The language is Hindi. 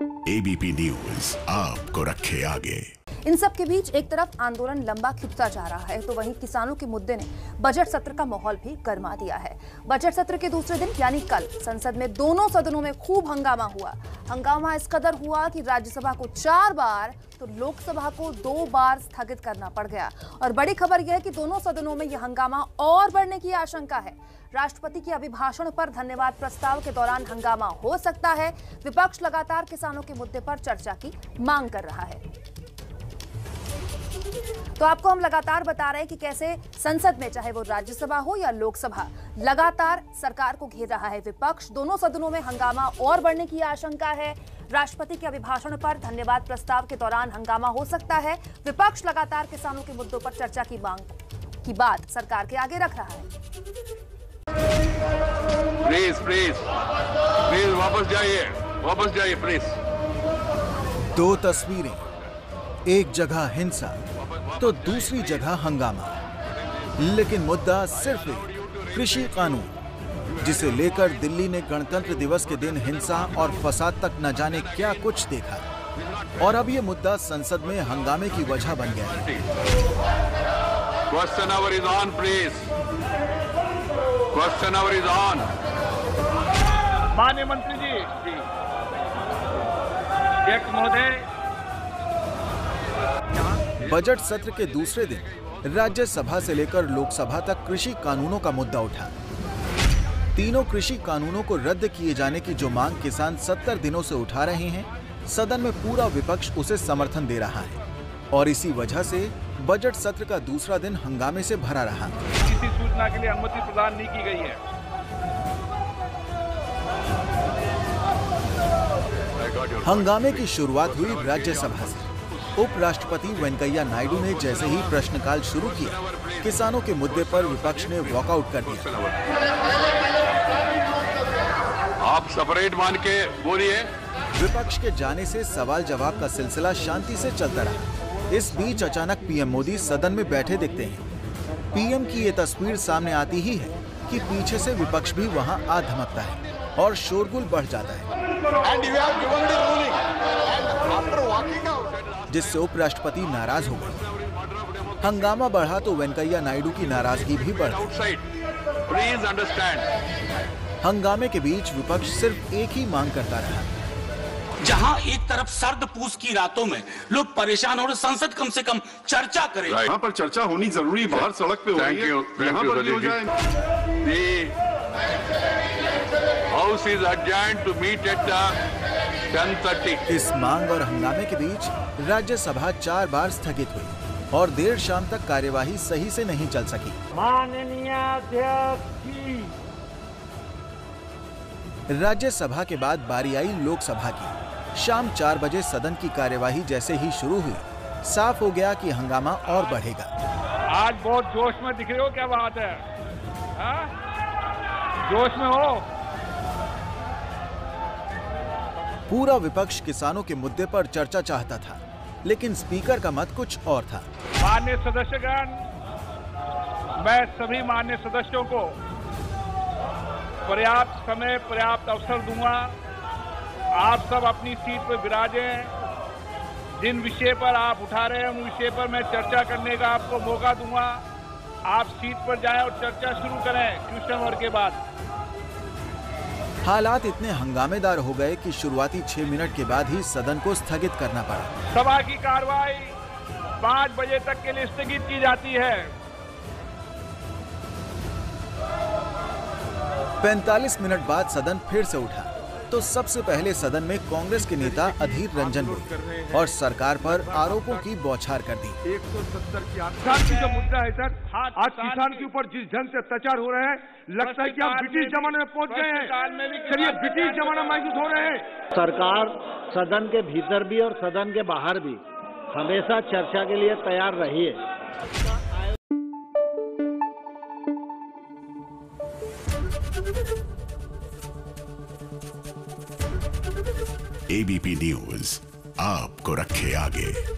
एबीपी न्यूज आपको रखे आगे। इन सब के बीच एक तरफ आंदोलन लंबा खिंचता जा रहा है तो वहीं किसानों के मुद्दे ने बजट सत्र का माहौल भी गर्मा दिया है। बजट सत्र के दूसरे दिन यानी कल संसद में दोनों सदनों में खूब हंगामा हुआ। हंगामा इस कदर हुआ कि राज्यसभा को 4 बार तो लोकसभा को 2 बार स्थगित करना पड़ गया। और बड़ी खबर यह है कि दोनों सदनों में यह हंगामा और बढ़ने की आशंका है। राष्ट्रपति के अभिभाषण पर धन्यवाद प्रस्ताव के दौरान हंगामा हो सकता है। विपक्ष लगातार किसानों के मुद्दे पर चर्चा की मांग कर रहा है। तो आपको हम लगातार बता रहे हैं कि कैसे संसद में, चाहे वो राज्यसभा हो या लोकसभा, लगातार सरकार को घेर रहा है विपक्ष। दोनों सदनों में हंगामा और बढ़ने की आशंका है। राष्ट्रपति के अभिभाषण पर धन्यवाद प्रस्ताव के दौरान हंगामा हो सकता है। विपक्ष लगातार किसानों के मुद्दों पर चर्चा की मांग की बात सरकार के आगे रख रहा है। प्लीज वापस जाइए प्लीज। 2 तस्वीरें, एक जगह हिंसा तो दूसरी जगह हंगामा, लेकिन मुद्दा सिर्फ एक कृषि कानून, जिसे लेकर दिल्ली ने गणतंत्र दिवस के दिन हिंसा और फसाद तक न जाने क्या कुछ देखा। और अब ये मुद्दा संसद में हंगामे की वजह बन गया है। Question hour is on please. Question hour is on. माननीय मंत्री जी, अध्यक्ष महोदय। बजट सत्र के दूसरे दिन राज्यसभा से लेकर लोकसभा तक कृषि कानूनों का मुद्दा उठा। तीनों कृषि कानूनों को रद्द किए जाने की जो मांग किसान 70 दिनों से उठा रहे हैं, सदन में पूरा विपक्ष उसे समर्थन दे रहा है। और इसी वजह से बजट सत्र का दूसरा दिन हंगामे से भरा रहा। किसी सूचना के लिए अनुमति प्रदान नहीं की गई है। हंगामे की शुरुआत हुई राज्यसभा से। उपराष्ट्रपति वेंकैया नायडू ने जैसे ही प्रश्नकाल शुरू किया, किसानों के मुद्दे पर विपक्ष ने वॉकआउट कर दिया। आप सेपरेट मान के बोलिए। विपक्ष के जाने से सवाल जवाब का सिलसिला शांति से चलता रहा। इस बीच अचानक पीएम मोदी सदन में बैठे दिखते हैं। पीएम की ये तस्वीर सामने आती ही है कि पीछे से विपक्ष भी वहां आ धमकता है और शोरगुल बढ़ जाता है, जिससे उपराष्ट्रपति नाराज हो गए। हंगामा बढ़ा तो वेंकैया नायडू की नाराजगी भी बढ़ गई। Please understand. हंगामे के बीच विपक्ष सिर्फ एक ही मांग करता रहा। जहां एक तरफ सर्द पूस की रातों में लोग परेशान हो रहे, संसद कम से कम चर्चा करे। यहाँ पर चर्चा होनी जरूरी, बाहर सड़क पे हो रही है, यहाँ पर भी हो जाए। House is adjourned to meet at 10:30। इस मांग और हंगामे के बीच राज्यसभा 4 बार स्थगित हुई और देर शाम तक कार्यवाही सही से नहीं चल सकी। माननीय अध्यक्ष जी। राज्यसभा के बाद बारी आई लोकसभा की। शाम 4 बजे सदन की कार्यवाही जैसे ही शुरू हुई, साफ हो गया कि हंगामा और बढ़ेगा। आज बहुत जोश में दिख रहे हो, क्या बात है? जोश में हो? पूरा विपक्ष किसानों के मुद्दे पर चर्चा चाहता था, लेकिन स्पीकर का मत कुछ और था। माननीय सदस्यगण, मैं सभी माननीय सदस्यों को पर्याप्त समय, पर्याप्त अवसर दूंगा। आप सब अपनी सीट पर विराजें। जिन विषय पर आप उठा रहे हैं उन विषय पर मैं चर्चा करने का आपको मौका दूंगा। आप सीट पर जाएं और चर्चा शुरू करें क्वेश्चन आवर के बाद। हालात इतने हंगामेदार हो गए कि शुरुआती 6 मिनट के बाद ही सदन को स्थगित करना पड़ा। सभा की कार्रवाई 5 बजे तक के लिए स्थगित की जाती है। 45 मिनट बाद सदन फिर से उठा तो सबसे पहले सदन में कांग्रेस के नेता अधीर रंजन बोले और सरकार पर आरोपों की बौछार कर दी। 170 की जो मुद्दा है सर, आज किसान के ऊपर जिस ढंग से अत्याचार हो रहे हैं, लगता है कि हम ब्रिटिश जमाने में पहुंच गए हैं। चलिए, ब्रिटिश जमाना महसूस हो रहे हैं। सरकार सदन के भीतर भी और सदन के बाहर भी हमेशा चर्चा के लिए तैयार रही है। एबीपी न्यूज आपको रखे आगे।